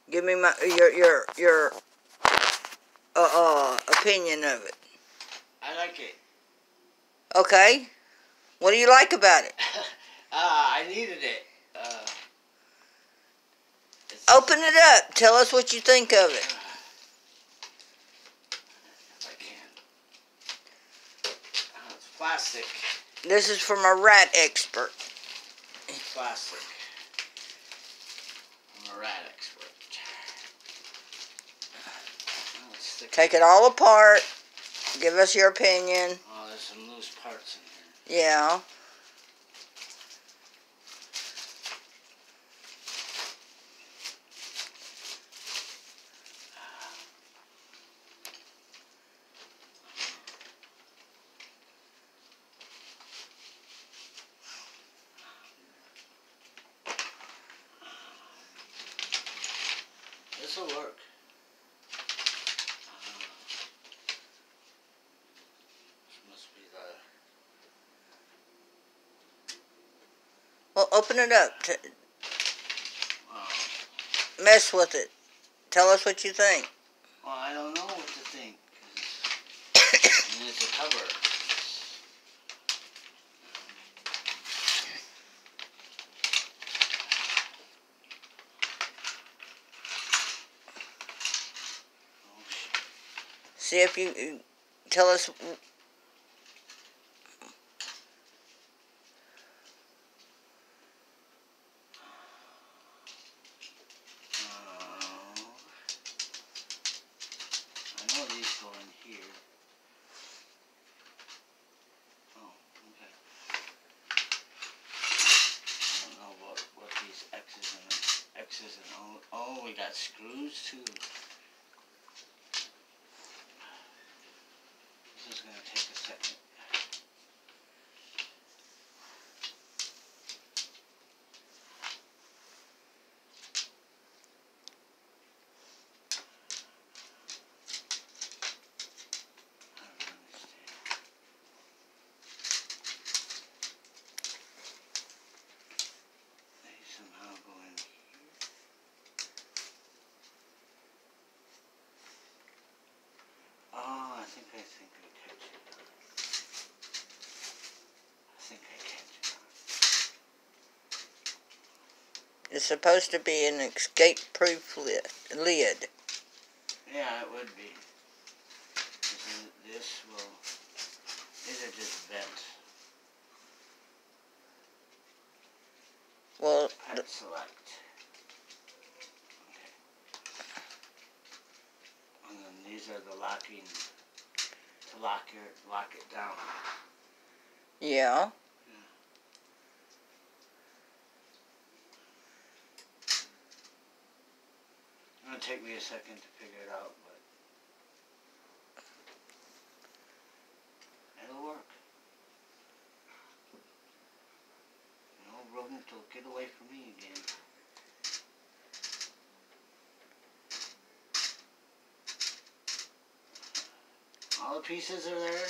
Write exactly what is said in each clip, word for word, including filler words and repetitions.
Give me my your your your uh, uh opinion of it. I like it. Okay. What do you like about it? Ah, I needed it. Uh, Open it up. Tell us what you think of it. If I can. Oh, it's plastic. This is from a rat expert. It's plastic. I'm a rat expert. Oh, it's sticky. Take it all apart. Give us your opinion. Oh, there's some loose parts in here. Yeah. This will work. Uh, this must be the... Well, open it up. T Oh. Mess with it. Tell us what you think. Well, I don't know what to think. I mean, it's a cover. See if you, you tell us. Uh, I know these go in here. Oh, okay. I don't know what, what these X's and X's and oh, oh, we got screws too. This is gonna take a second. Somehow go in here. Oh, I think I think I catch it. I think I catch it. It's supposed to be an escape-proof lid. lid. Yeah, it would be. This, this will. These are just vents. Well, Pet select. Okay. And then these are the locking to lock your lock it down. yeah. It's gonna take me a second to figure it out, but it'll work. No rodent will get away from me again. All the pieces are there.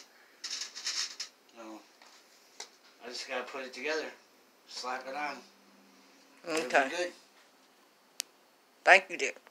No, I just gotta put it together, slap it on. Okay. It'll be good. Thank you, dear.